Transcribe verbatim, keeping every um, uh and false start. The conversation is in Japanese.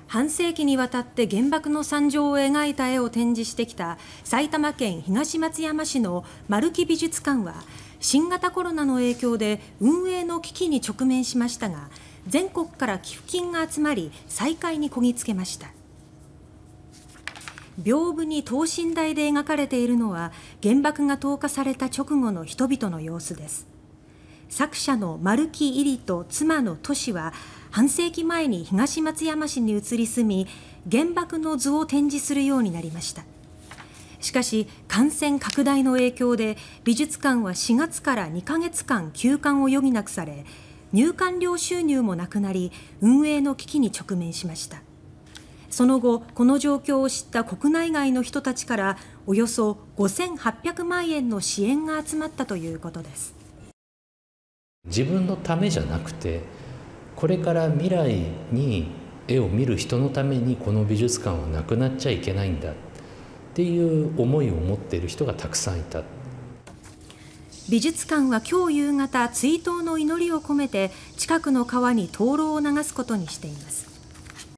半世紀にわたって原爆の惨状を描いた絵を展示してきた埼玉県東松山市の丸木美術館は、新型コロナの影響で運営の危機に直面しましたが、全国から寄付金が集まり再開にこぎつけました。屏風に等身大で描かれているのは、原爆が投下された直後の人々の様子です。作者の丸木位里と妻のトシは、半世紀前に東松山市に移り住み、原爆の図を展示するようになりました。しかし、感染拡大の影響で美術館はしがつからにかげつかん休館を余儀なくされ、入館料収入もなくなり、運営の危機に直面しました。その後、この状況を知った国内外の人たちからおよそごせんはっぴゃくまんえんの支援が集まったということです。 自分のためじゃなくて、これから未来に絵を見る人のためにこの美術館はなくなっちゃいけないんだっていう思いを持っている人がたくさんいた。 美術館は今日夕方、追悼の祈りを込めて近くの川に灯籠を流すことにしています。